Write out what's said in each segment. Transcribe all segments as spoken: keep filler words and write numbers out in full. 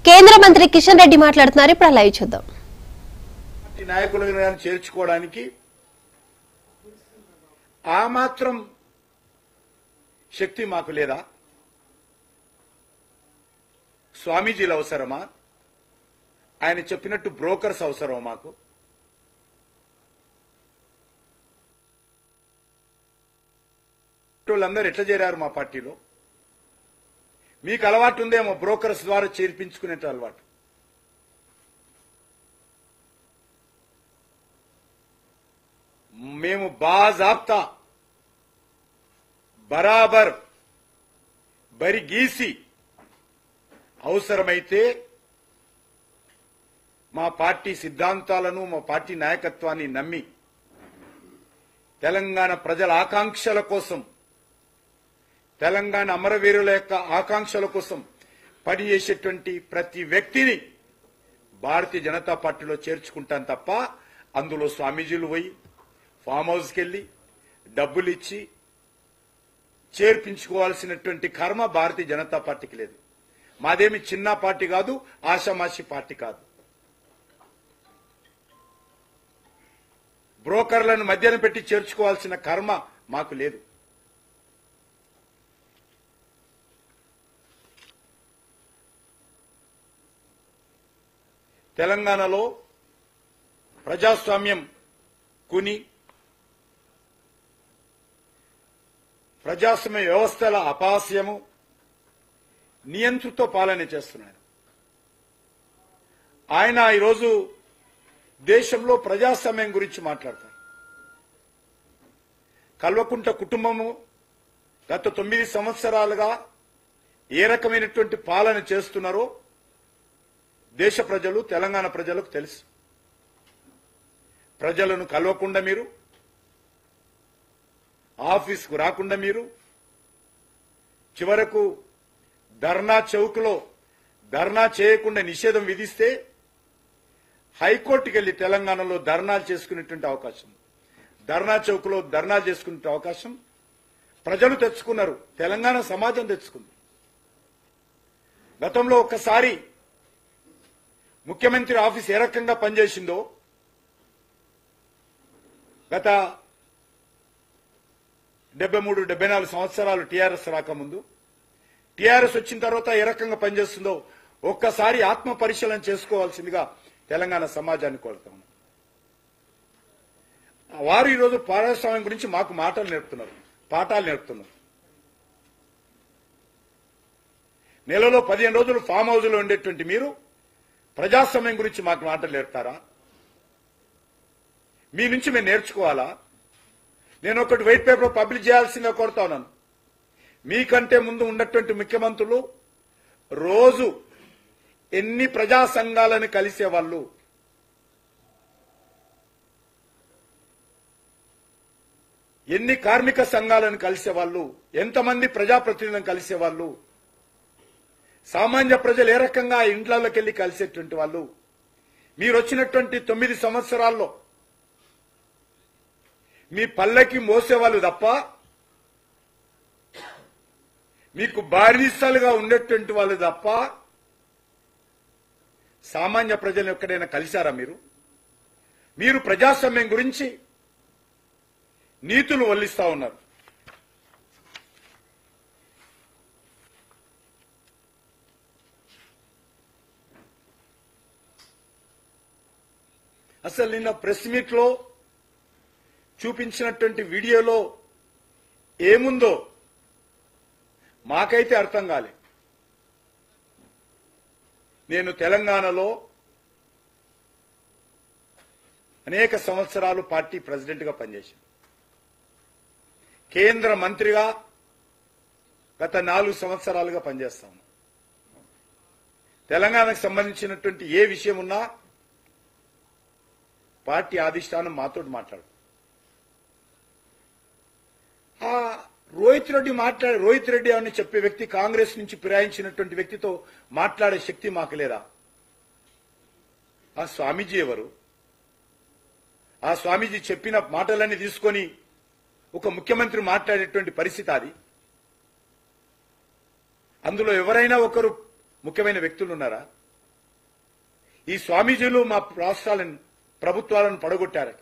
కేంద్ర మంత్రి కిషన్ రెడ్డి మాట్లాడుతున్నారు. ఇప్పుడు లైవ్ చూద్దాం. నాయకులను చేర్చుకోవడానికి ఆ మాత్రం శక్తి మాకు లేదా? స్వామీజీలు అవసరమా? ఆయన చెప్పినట్టు బ్రోకర్స్ అవసరమా మాకు? వాళ్ళందరూ ఎట్లా చేరారు మా పార్టీలో? మీకు అలవాటు ఉందేమో బ్రోకర్స్ ద్వారా చేర్పించుకునే అలవాటు. మేము బాజాబ్తా బరాబర్ బరి గీసి అవసరమైతే మా పార్టీ సిద్ధాంతాలను మా పార్టీ నాయకత్వాన్ని నమ్మి తెలంగాణ ప్రజల ఆకాంక్షల కోసం, తెలంగాణ అమరవీరుల యొక్క ఆకాంక్షల కోసం పనిచేసేటువంటి ప్రతి వ్యక్తిని భారతీయ జనతా పార్టీలో చేర్చుకుంటాను తప్ప అందులో స్వామీజీలు పోయి ఫామ్ హౌస్కి వెళ్లి డబ్బులు ఇచ్చి చేర్పించుకోవాల్సినటువంటి కర్మ భారతీయ జనతా పార్టీకి లేదు. మాదేమి చిన్న పార్టీ కాదు, ఆషామాషి పార్టీ కాదు. బ్రోకర్లను మధ్యన పెట్టి చేర్చుకోవాల్సిన కర్మ మాకు లేదు. తెలంగాణలో ప్రజాస్వామ్యం కుని ప్రజాస్వామ్య వ్యవస్థల అపహాస్యము, నియంతృత్వ పాలన చేస్తున్నాడు ఆయన. ఈరోజు దేశంలో ప్రజాస్వామ్యం గురించి మాట్లాడతారు. కల్వకుంట్ల కుటుంబము గత తొమ్మిది సంవత్సరాలుగా ఏ రకమైనటువంటి పాలన చేస్తున్నారో దేశ ప్రజలు, తెలంగాణ ప్రజలకు తెలుసు. ప్రజలను కలవకుండా మీరు, ఆఫీస్కు రాకుండా మీరు, చివరకు ధర్నా చౌక్లో ధర్నా చేయకుండా నిషేధం విధిస్తే హైకోర్టుకు వెళ్లి తెలంగాణలో ధర్నాలు చేసుకునేటువంటి అవకాశం, ధర్నా చౌక్లో ధర్నాలు చేసుకునే అవకాశం ప్రజలు తెచ్చుకున్నారు, తెలంగాణ సమాజం తెచ్చుకుంది. గతంలో ఒక్కసారి ముఖ్యమంత్రి ఆఫీస్ ఏ రకంగా పనిచేసిందో, గత డెబ్బై మూడు డెబ్బై నాలుగు సంవత్సరాలు టీఆర్ఎస్ రాకముందు, టీఆర్ఎస్ వచ్చిన తర్వాత ఏ రకంగా పనిచేస్తుందో ఒక్కసారి ఆత్మ పరిశీలన చేసుకోవాల్సిందిగా తెలంగాణ సమాజాన్ని కోరుతాము. వారు ఈరోజు ప్రజాస్వామ్యం గురించి మాకు మాటలు నేర్పుతున్నారు, పాఠాలు నేర్పుతున్నారు. నెలలో పదిహేను రోజులు ఫామ్ హౌస్ లో ఉండేటువంటి మీరు ప్రజాస్వామ్యం గురించి మాకు మాటలు నేర్పుతారా? మీ నుంచి మేము నేర్చుకోవాలా? నేను ఒకటి వైట్ పేపర్ పబ్లిష్ చేయాల్సిందిగా కోరుతా ఉన్నాను. మీకంటే ముందు ఉన్నటువంటి ముఖ్యమంత్రులు రోజు ఎన్ని ప్రజా సంఘాలను కలిసేవాళ్ళు, ఎన్ని కార్మిక సంఘాలను కలిసేవాళ్ళు, ఎంతమంది ప్రజాప్రతినిధులను కలిసేవాళ్ళు, సామాన్య ప్రజలు ఏ రకంగా ఇంట్లోకి వెళ్లి కలిసేటువంటి వాళ్ళు. మీరు వచ్చినటువంటి తొమ్మిది సంవత్సరాల్లో మీ పల్లకి మోసేవాళ్ళు తప్ప, మీకు బానిసలుగా ఉండేటువంటి వాళ్ళు తప్ప సామాన్య ప్రజలు ఎక్కడైనా కలిశారా మీరు? మీరు ప్రజాస్వామ్యం గురించి నీతులు వల్లిస్తా ఉన్నారు. అసలు నిన్న ప్రెస్ మీట్ లో చూపించినటువంటి వీడియోలో ఏముందో మాకైతే అర్థం కాలే. నేను తెలంగాణలో అనేక సంవత్సరాలు పార్టీ ప్రెసిడెంట్ గా పనిచేశాను. కేంద్ర మంత్రిగా గత నాలుగు సంవత్సరాలుగా పనిచేస్తాను. తెలంగాణకు సంబంధించినటువంటి ఏ విషయం ఉన్నా పార్టీ అధిష్టానం మాతో మాట్లాడు. ఆ రోహిత్ రెడ్డి మాట్లాడే రోహిత్ రెడ్డి అని చెప్పే వ్యక్తి కాంగ్రెస్ నుంచి ఫిరాయించినటువంటి వ్యక్తితో మాట్లాడే శక్తి మాకు లేదా? ఆ స్వామీజీ ఎవరు? ఆ స్వామీజీ చెప్పిన మాటలన్నీ తీసుకొని ఒక ముఖ్యమంత్రి మాట్లాడేటువంటి పరిస్థితి అది. అందులో ఎవరైనా ఒకరు ముఖ్యమైన వ్యక్తులు ఉన్నారా? ఈ స్వామీజీలు మా రాష్ట్రాలను ప్రభుత్వాలను పడగొట్టారు.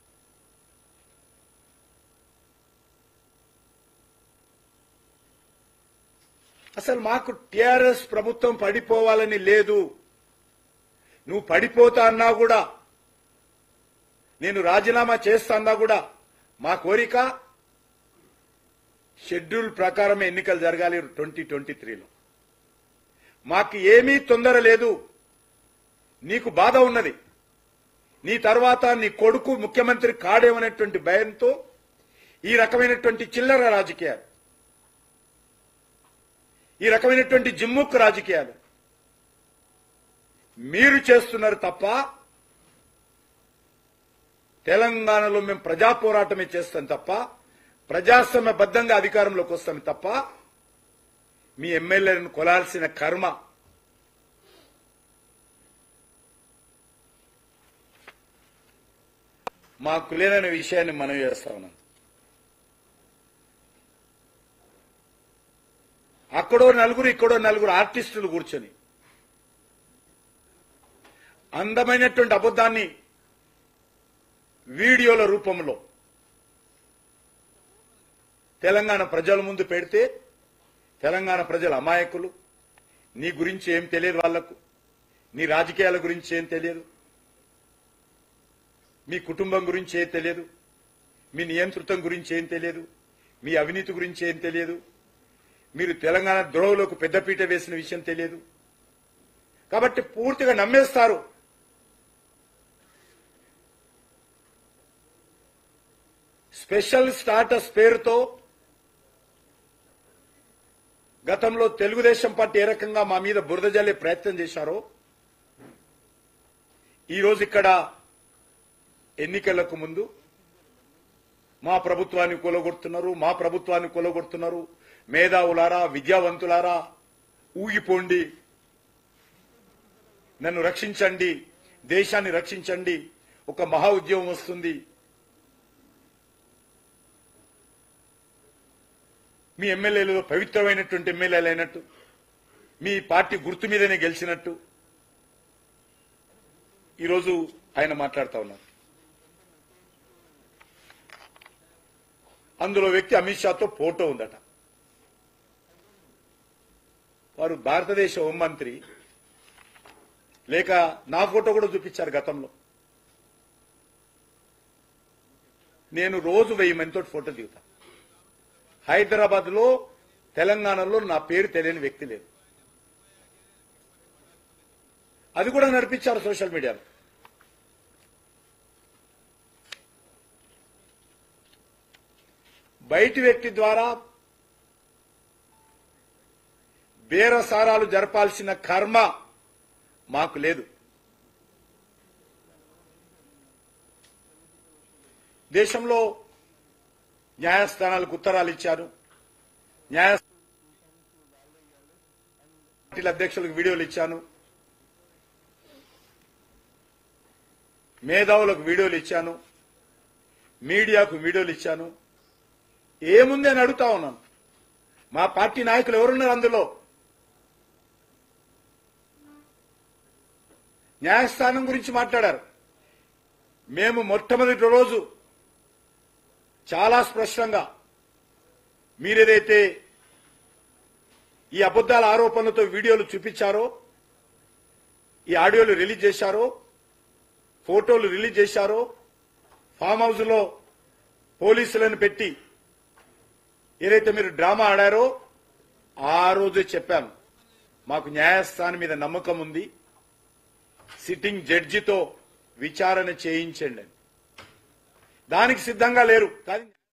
అసలు మాకు టీఆర్ఎస్ ప్రభుత్వం పడిపోవాలని లేదు. నువ్వు పడిపోతా అన్నా కూడా, నేను రాజీనామా చేస్తా అన్నా కూడా మా కోరిక షెడ్యూల్ ప్రకారమే ఎన్నికలు జరగాలి ట్వంటీ ట్వంటీ త్రీలో. మాకు ఏమీ తొందర లేదు. నీకు బాధ ఉన్నది, నీ తర్వాత నీ కొడుకు ముఖ్యమంత్రి కాడేమనేటువంటి భయంతో ఈ రకమైనటువంటి చిల్లర రాజకీయాలు, ఈ రకమైనటువంటి జిమ్ముక్కు రాజకీయాలు మీరు చేస్తున్నారు తప్ప, తెలంగాణలో మేము ప్రజా పోరాటమే చేస్తాం తప్ప, ప్రజాస్వామ్యబద్ధంగా అధికారంలోకి వస్తాం తప్ప, మీ ఎమ్మెల్యేలను కొలాల్సిన కర్మ మాకు లేదనే విషయాన్ని మనం చేస్తా ఉన్నాం. అక్కడో నలుగురు ఇక్కడో నలుగురు ఆర్టిస్టులు కూర్చొని అందమైనటువంటి అబద్ధాన్ని వీడియోల రూపంలో తెలంగాణ ప్రజల ముందు పెడితే, తెలంగాణ ప్రజల అమాయకులు, నీ గురించి ఏం తెలియదు వాళ్లకు, నీ రాజకీయాల గురించి ఏం తెలియదు, మీ కుటుంబం గురించి ఏం తెలియదు, మీ నియంతృత్వం గురించి ఏం తెలియదు, మీ అవినీతి గురించి ఏం తెలియదు, మీరు తెలంగాణ ద్రోహులకు పెద్దపీట వేసిన విషయం తెలియదు. కాబట్టి పూర్తిగా నమ్మేస్తారు. స్పెషల్ స్టాటస్ పేరుతో గతంలో తెలుగుదేశం పార్టీ ఏ రకంగా మా మీద బురద జల్లే ప్రయత్నం చేశారో, ఈరోజు ఇక్కడ ఎన్నికలకు ముందు మా ప్రభుత్వాన్ని కూలగొడుతున్నారు, మా ప్రభుత్వాన్ని కూలగొడుతున్నారు, మేధావులారా, విద్యావంతులారా ఊగిపోండి, నన్ను రక్షించండి, దేశాన్ని రక్షించండి, ఒక మహా ఉద్యమం వస్తుంది, మీ ఎమ్మెల్యేలు పవిత్రమైనటువంటి ఎమ్మెల్యేలు అయినట్టు, మీ పార్టీ గుర్తు మీదనే గెలిచినట్టు ఈరోజు ఆయన మాట్లాడుతూ ఉన్నారు. అందులో వ్యక్తి అమిత్ షాతో ఫోటో ఉందట. వారు భారతదేశ హోంమంత్రి, లేక నా ఫోటో కూడా చూపించారు గతంలో. నేను రోజు వెయ్యి మందితో ఫోటో దిగుతా. హైదరాబాద్ లో, తెలంగాణలో నా పేరు తెలియని వ్యక్తి లేదు. అది కూడా నడిపించారు సోషల్ మీడియాలో. బయటి వ్యక్తి ద్వారా బేరసారాలు జరపాల్సిన కర్మ మాకు లేదు. దేశంలో న్యాయస్థానాలకు ఉత్తరాలు ఇచ్చారు, న్యాయస్థానాల అధ్యక్షులకు వీడియోలు ఇచ్చాను, మేధావులకు వీడియోలు ఇచ్చాను, మీడియాకు వీడియోలు ఇచ్చాను. ఏముంది అని అడుగుతా ఉన్నాను. మా పార్టీ నాయకులు ఎవరున్నారు అందులో? న్యాయస్థానం గురించి మాట్లాడారు. మేము మొట్టమొదటి రోజు చాలా స్పష్టంగా మీరేదైతే ఈ అబద్దాల ఆరోపణలతో వీడియోలు చూపించారో, ఈ ఆడియోలు రిలీజ్ చేశారో, ఫోటోలు రిలీజ్ చేశారో, ఫామ్ హౌస్ లో పోలీసులను పెట్టి ఏదైతే మీరు డ్రామా ఆడారో ఆ రోజే చెప్పాను, మాకు న్యాయస్థానం మీద నమ్మకం ఉంది, సిట్టింగ్ జడ్జితో విచారణ చేయించండి. దానికి సిద్ధంగా లేరు. కానీ